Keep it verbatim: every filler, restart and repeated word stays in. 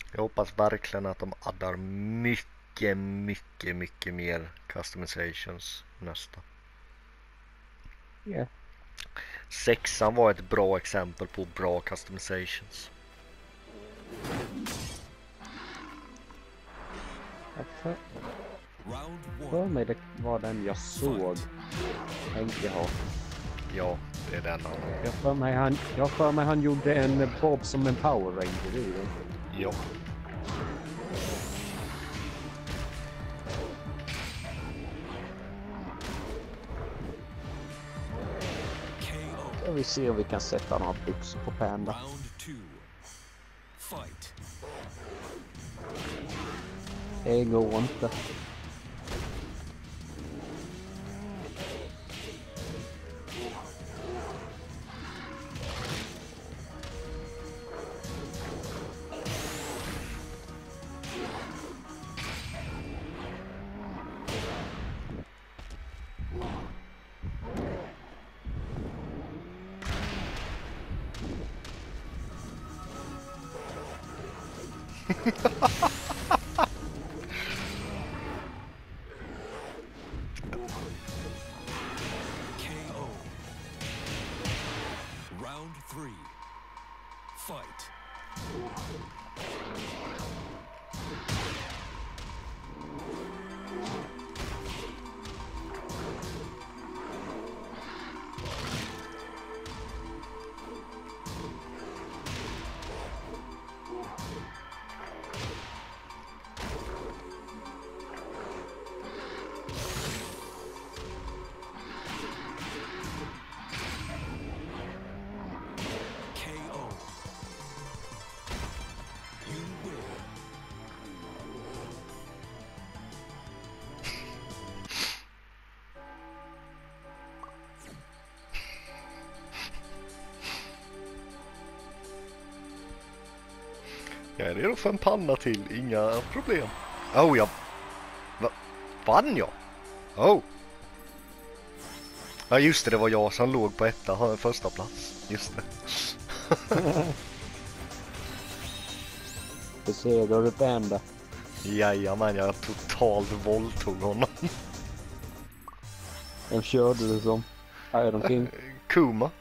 Jag hoppas verkligen att de addar mycket, mycket, mycket mer customizations nästa. Ja. Yeah. Sexan var ett bra exempel på bra customizations. Jag för mig det var den jag såg Henke ha. Ja, det är den han. Jag för mig han, jag för mig han gjorde en Bob som en Power Ranger i den. Ja. Ska vi se om vi kan sätta några byxor på Panda. Det går inte. Jag är redo för en panna till, inga problem. Oh, jag... Va? Vann jag? Oh. Ja, just det, det var jag som låg på etta, första plats. Just det. Besegrar du Panda? Jajamän, jag totalt våldtog honom. Vem körde du som? Iron King? Kuma.